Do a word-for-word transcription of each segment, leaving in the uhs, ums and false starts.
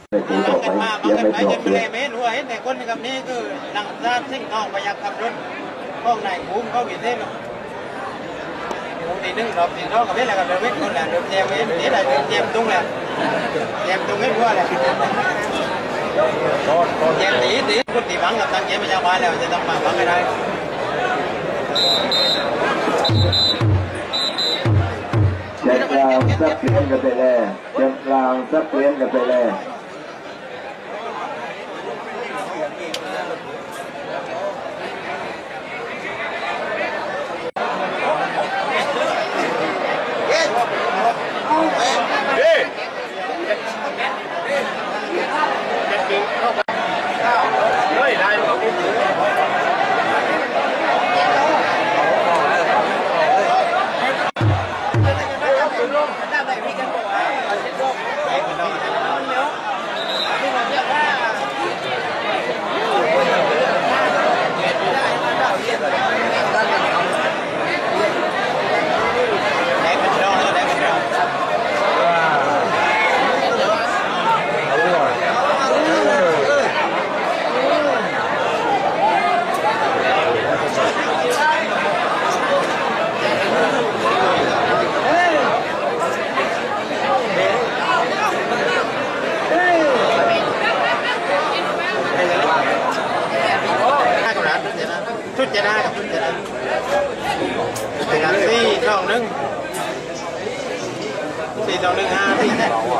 ไปตีต่อไปยังไม่จบเลยเมนหัวเห็นแต่คนกับนี้คือหลังซาสิ่งทองประหยัดขับรถห้องไหนคุ้มเขาบินได้หรอตีนึงรอบตีน้องกับเพชรแล้วกับเดิมเพชรคนแหละเดิมเจมเอ็นนี่แหละเดิมเจมตุ้งแหละเจมตุ้งไม่รู้แหละเจมตีตีคนตีบังกับตั้งเจมไม่ยาวไปแล้วจะต้องมาบังไม่ได้เจ็บกลางซับเปลี่ยนกันไปเลยเจ็บกลางซับเปลี่ยนกันไปเลยชุดจะได้กับชุดจะได้เป็นการสี่สองหนึ่งสี่สองหนึ่งห้าสี่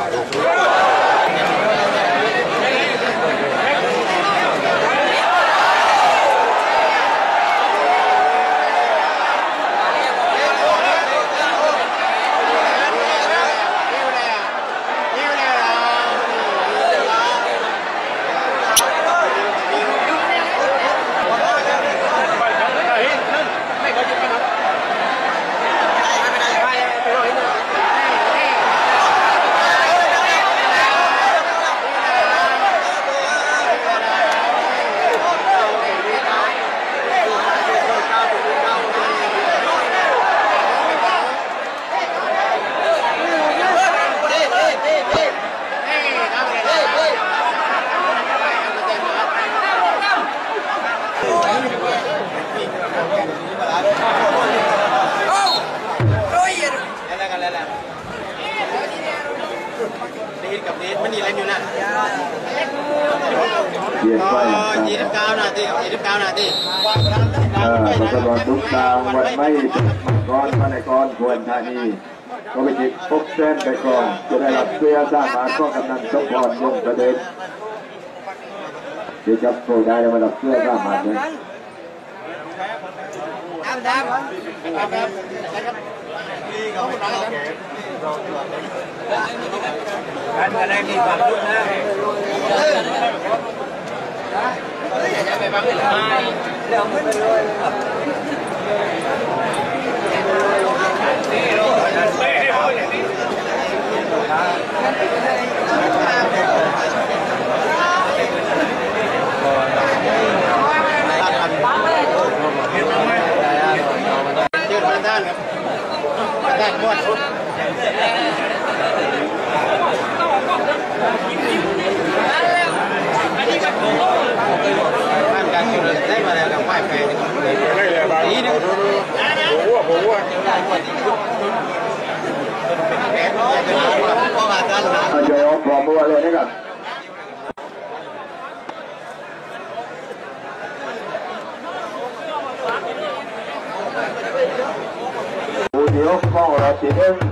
มันนี่อะไรอยู่นะยี่สิบเก้านาทียี่สิบเก้านาทีเออพระสวัสดิ์ทุกทางวันไม่ก้อนมาในก้อนควรธานีก็ไปจิบพบเส้นไปก่อนจะได้รับเสื้อสร้างมาก็กำนันสมพรยงประเด็นที่จับโผล่ได้มาดับเสื้อสร้างมาเลยการอะไรมีความรู้นะอย่าไปบังเลยเดี๋ยวขึ้นเลยนี่เราไม่ให้พูดอย่างนี้ยืดมาด้านครับด้านบนท่านการอยู่ได้มาแล้วกับไหว้แฟนนี่นึงหัวหัวเอาใจออกพร้อมบัวเลยนะครับผู้เดียวของเราทีนึง